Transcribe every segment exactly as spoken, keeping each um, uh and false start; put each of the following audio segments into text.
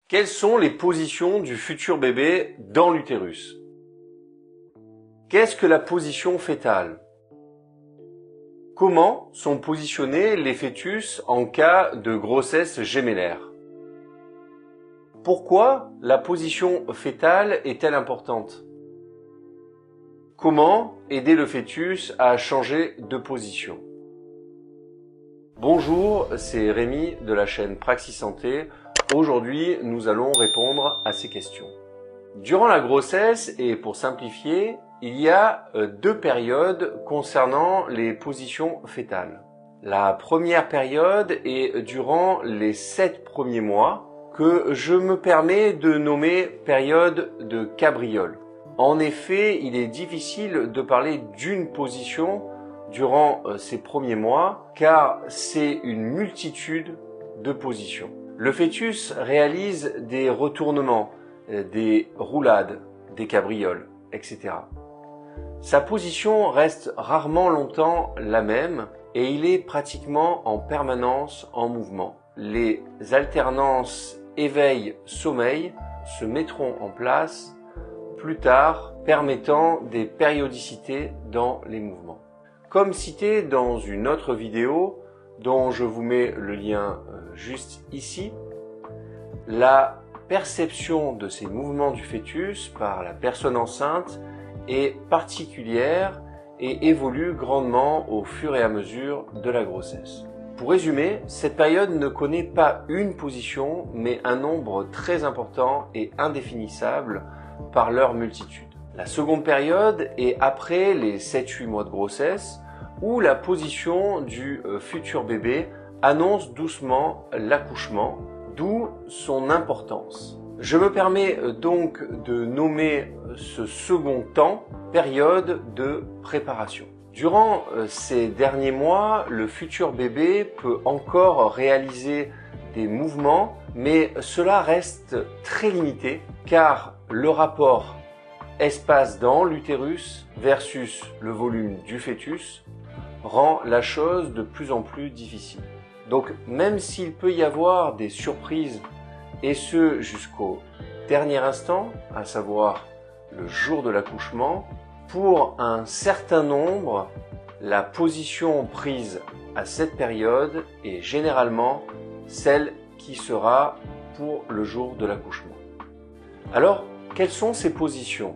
Quelles sont les positions du futur bébé dans l'utérus? Qu'est-ce que la position fœtale? Comment sont positionnés les fœtus en cas de grossesse gémellaire? Pourquoi la position fœtale est-elle importante? Comment aider le fœtus à changer de position? Bonjour, c'est Rémi de la chaîne Praxis Santé. Aujourd'hui, nous allons répondre à ces questions. Durant la grossesse, et pour simplifier, il y a deux périodes concernant les positions fœtales. La première période est durant les sept premiers mois, que je me permets de nommer période de cabriole. En effet, il est difficile de parler d'une position durant ces premiers mois, car c'est une multitude de positions. Le fœtus réalise des retournements, des roulades, des cabrioles, et cetera. Sa position reste rarement longtemps la même et il est pratiquement en permanence en mouvement. Les alternances éveil-sommeil se mettront en place plus tard, permettant des périodicités dans les mouvements. Comme cité dans une autre vidéo, dont je vous mets le lien juste ici, la perception de ces mouvements du fœtus par la personne enceinte est particulière et évolue grandement au fur et à mesure de la grossesse. Pour résumer, cette période ne connaît pas une position, mais un nombre très important et indéfinissable par leur multitude. La seconde période est après les sept huit mois de grossesse, où la position du futur bébé annonce doucement l'accouchement, d'où son importance. Je me permets donc de nommer ce second temps période de préparation. Durant ces derniers mois, le futur bébé peut encore réaliser des mouvements, mais cela reste très limité car le rapport espace dans l'utérus versus le volume du fœtus rend la chose de plus en plus difficile. Donc même s'il peut y avoir des surprises, et ce jusqu'au dernier instant, à savoir le jour de l'accouchement, pour un certain nombre, la position prise à cette période est généralement celle qui sera pour le jour de l'accouchement. Alors, quelles sont ces positions?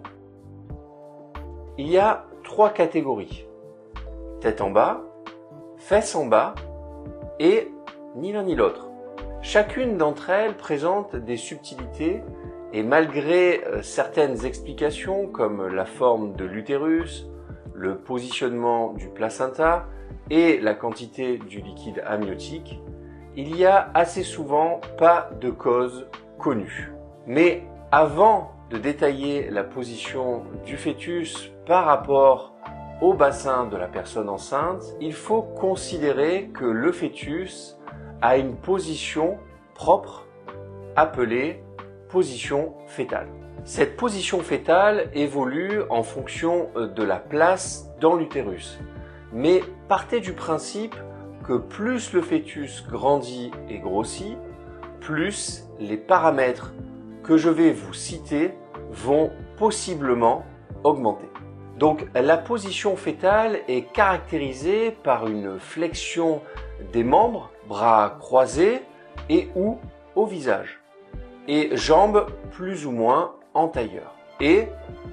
Il y a trois catégories. Tête en bas, fesses en bas et ni l'un ni l'autre. Chacune d'entre elles présente des subtilités et malgré certaines explications comme la forme de l'utérus, le positionnement du placenta et la quantité du liquide amniotique, il y a assez souvent pas de cause connue. Mais avant de détailler la position du fœtus par rapport au bassin de la personne enceinte, il faut considérer que le fœtus a une position propre appelée position fœtale. Cette position fœtale évolue en fonction de la place dans l'utérus, mais partez du principe que plus le fœtus grandit et grossit, plus les paramètres que je vais vous citer vont possiblement augmenter. Donc la position fœtale est caractérisée par une flexion des membres, bras croisés et ou au visage, et jambes plus ou moins en tailleur, et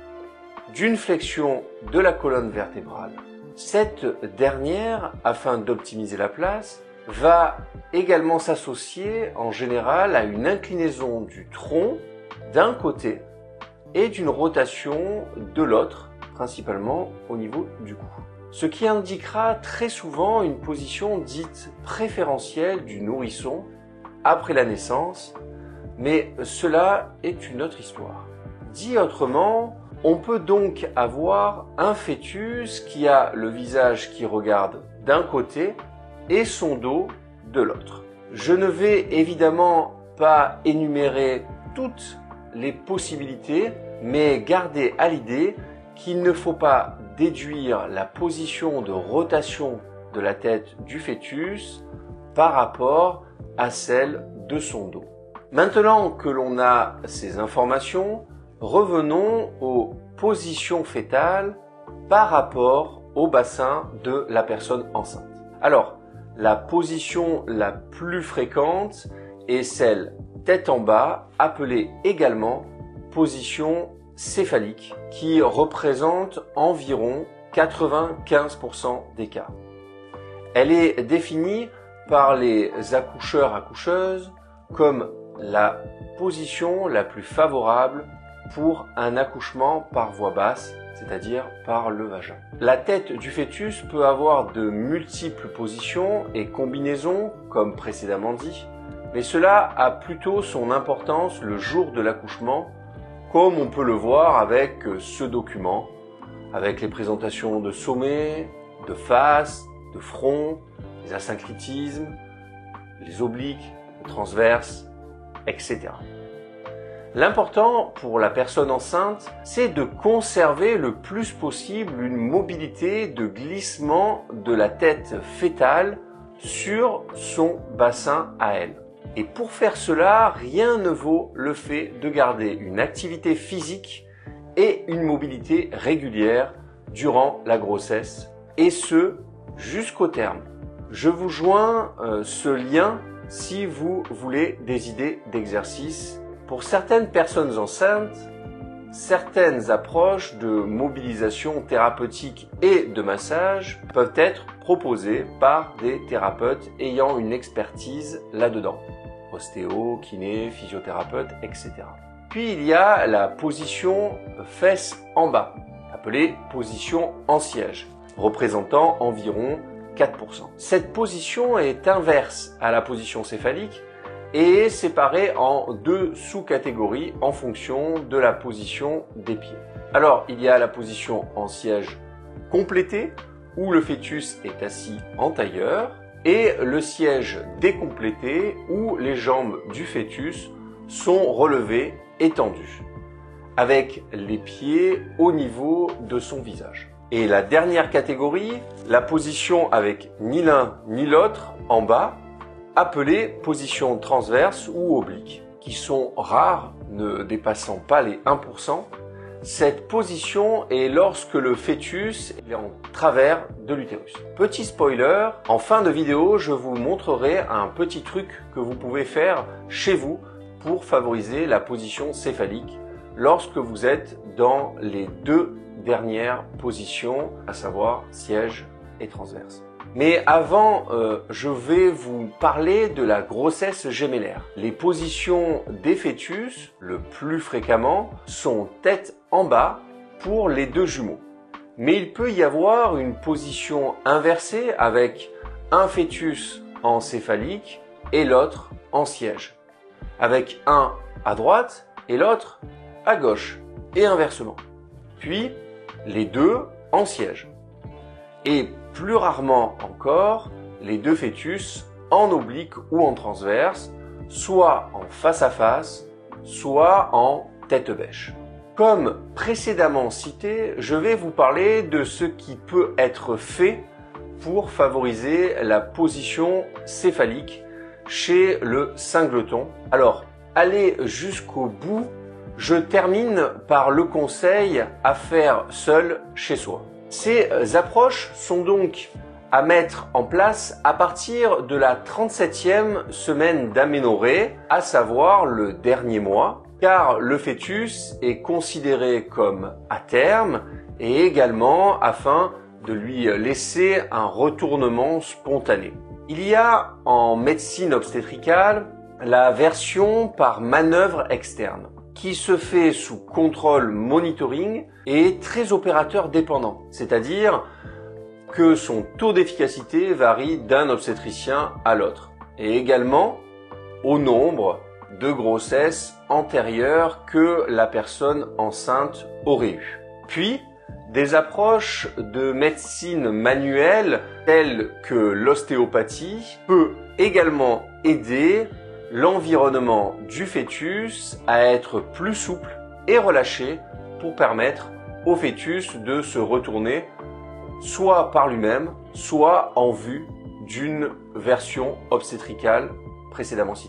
d'une flexion de la colonne vertébrale. Cette dernière, afin d'optimiser la place, va également s'associer en général à une inclinaison du tronc d'un côté et d'une rotation de l'autre, principalement au niveau du cou. Ce qui indiquera très souvent une position dite préférentielle du nourrisson après la naissance, mais cela est une autre histoire. Dit autrement, on peut donc avoir un fœtus qui a le visage qui regarde d'un côté et son dos de l'autre. Je ne vais évidemment pas énumérer toutes les possibilités, mais gardez à l'idée qu'il ne faut pas déduire la position de rotation de la tête du fœtus par rapport à celle de son dos. Maintenant que l'on a ces informations, revenons aux positions fœtales par rapport au bassin de la personne enceinte. Alors, la position la plus fréquente est celle tête en bas, appelée également position céphalique, qui représente environ quatre-vingt-quinze pour cent des cas. Elle est définie par les accoucheurs-accoucheuses comme la position la plus favorable pour un accouchement par voie basse, c'est-à-dire par le vagin. La tête du fœtus peut avoir de multiples positions et combinaisons, comme précédemment dit, mais cela a plutôt son importance le jour de l'accouchement, comme on peut le voir avec ce document, avec les présentations de sommet, de face, de front, les asynclitismes, les obliques, les transverses, et cetera. L'important pour la personne enceinte, c'est de conserver le plus possible une mobilité de glissement de la tête fœtale sur son bassin à elle. Et pour faire cela, rien ne vaut le fait de garder une activité physique et une mobilité régulière durant la grossesse, et ce, jusqu'au terme. Je vous joins euh, ce lien si vous voulez des idées d'exercice. Pour certaines personnes enceintes, certaines approches de mobilisation thérapeutique et de massage peuvent être proposées par des thérapeutes ayant une expertise là-dedans. Ostéo, kiné, physiothérapeute, et cetera. Puis il y a la position fesses en bas, appelée position en siège, représentant environ quatre pour cent. Cette position est inverse à la position céphalique et est séparée en deux sous-catégories en fonction de la position des pieds. Alors, il y a la position en siège complétée, où le fœtus est assis en tailleur, et le siège décomplété, où les jambes du fœtus sont relevées et tendues, avec les pieds au niveau de son visage. Et la dernière catégorie, la position avec ni l'un ni l'autre en bas, appelée position transverse ou oblique, qui sont rares, ne dépassant pas les un pour cent. Cette position est lorsque le fœtus est en travers de l'utérus. Petit spoiler, en fin de vidéo, je vous montrerai un petit truc que vous pouvez faire chez vous pour favoriser la position céphalique lorsque vous êtes dans les deux dernières positions, à savoir siège et transverse. Mais avant, euh, je vais vous parler de la grossesse gémellaire. Les positions des fœtus, le plus fréquemment, sont tête en bas pour les deux jumeaux. Mais il peut y avoir une position inversée avec un fœtus en céphalique et l'autre en siège, avec un à droite et l'autre à gauche, et inversement. Puis, les deux en siège. Et plus rarement encore, les deux fœtus en oblique ou en transverse, soit en face à face, soit en tête bêche. Comme précédemment cité, je vais vous parler de ce qui peut être fait pour favoriser la position céphalique chez le singleton. Alors, allez jusqu'au bout. Je termine par le conseil à faire seul chez soi. Ces approches sont donc à mettre en place à partir de la trente-septième semaine d'aménorrhée, à savoir le dernier mois, car le fœtus est considéré comme à terme et également afin de lui laisser un retournement spontané. Il y a en médecine obstétricale la version par manœuvre externe, qui se fait sous contrôle monitoring et est très opérateur dépendant, c'est-à-dire que son taux d'efficacité varie d'un obstétricien à l'autre, et également au nombre de grossesses antérieures que la personne enceinte aurait eu. Puis, des approches de médecine manuelle telles que l'ostéopathie peut également aider l'environnement du fœtus à être plus souple et relâché pour permettre au fœtus de se retourner soit par lui-même, soit en vue d'une version obstétricale précédemment citée.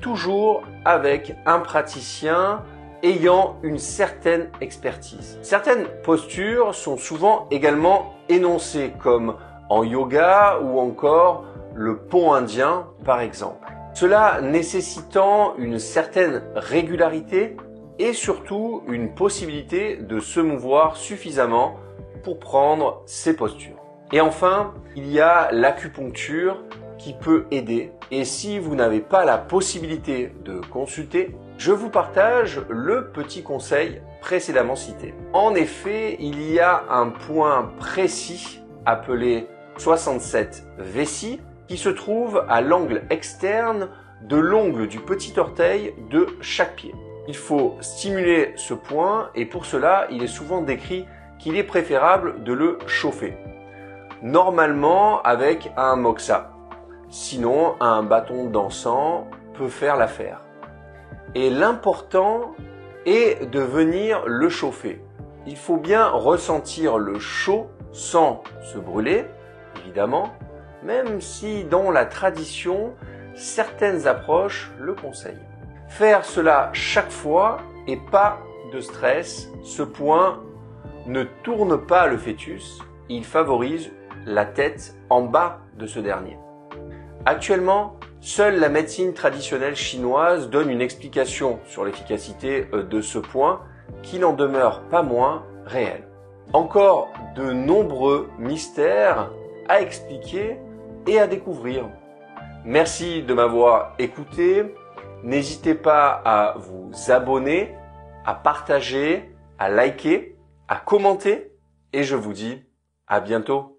toujours avec un praticien ayant une certaine expertise. Certaines postures sont souvent également énoncées comme en yoga ou encore le pont indien par exemple. Cela nécessitant une certaine régularité et surtout une possibilité de se mouvoir suffisamment pour prendre ces postures. Et enfin, il y a l'acupuncture qui peut aider. Et si vous n'avez pas la possibilité de consulter, je vous partage le petit conseil précédemment cité. En effet, il y a un point précis appelé soixante-sept vessis qui se trouve à l'angle externe de l'ongle du petit orteil de chaque pied. Il faut stimuler ce point et pour cela, il est souvent décrit qu'il est préférable de le chauffer. Normalement avec un moxa. Sinon, un bâton d'encens peut faire l'affaire. Et l'important est de venir le chauffer. Il faut bien ressentir le chaud sans se brûler, évidemment, même si dans la tradition, certaines approches le conseillent. Faire cela chaque fois et pas de stress. Ce point ne tourne pas le fœtus, il favorise la tête en bas de ce dernier. Actuellement, seule la médecine traditionnelle chinoise donne une explication sur l'efficacité de ce point qui n'en demeure pas moins réel. Encore de nombreux mystères à expliquer et à découvrir. Merci de m'avoir écouté. N'hésitez pas à vous abonner, à partager, à liker, à commenter et je vous dis à bientôt.